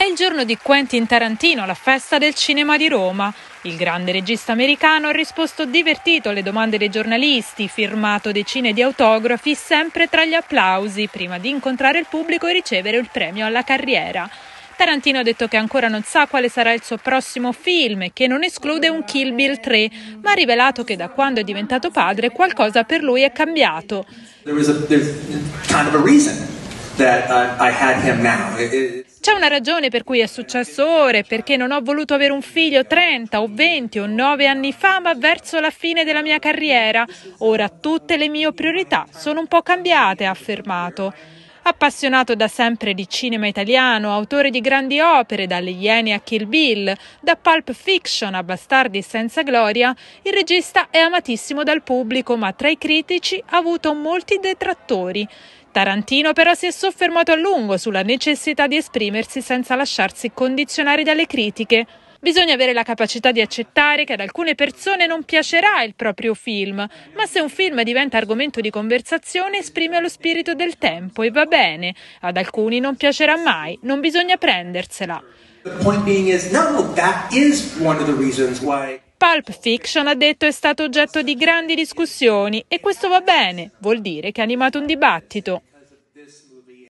il giorno di Quentin Tarantino, la festa del cinema di Roma. Il grande regista americano ha risposto divertito alle domande dei giornalisti, firmato decine di autografi, sempre tra gli applausi, prima di incontrare il pubblico e ricevere il premio alla carriera. Tarantino ha detto che ancora non sa quale sarà il suo prossimo film e che non esclude un Kill Bill 3, ma ha rivelato che da quando è diventato padre qualcosa per lui è cambiato. C'è una ragione per cui è successo ora, perché non ho voluto avere un figlio 30 o 20 o 9 anni fa, ma verso la fine della mia carriera. Ora tutte le mie priorità sono un po' cambiate, ha affermato. Appassionato da sempre di cinema italiano, autore di grandi opere, dalle Iene a Kill Bill, da Pulp Fiction a Bastardi senza gloria, il regista è amatissimo dal pubblico, ma tra i critici ha avuto molti detrattori. Tarantino però si è soffermato a lungo sulla necessità di esprimersi senza lasciarsi condizionare dalle critiche. Bisogna avere la capacità di accettare che ad alcune persone non piacerà il proprio film, ma se un film diventa argomento di conversazione esprime lo spirito del tempo e va bene. Ad alcuni non piacerà mai, non bisogna prendersela. Pulp Fiction, ha detto, è stato oggetto di grandi discussioni e questo va bene, vuol dire che ha animato un dibattito.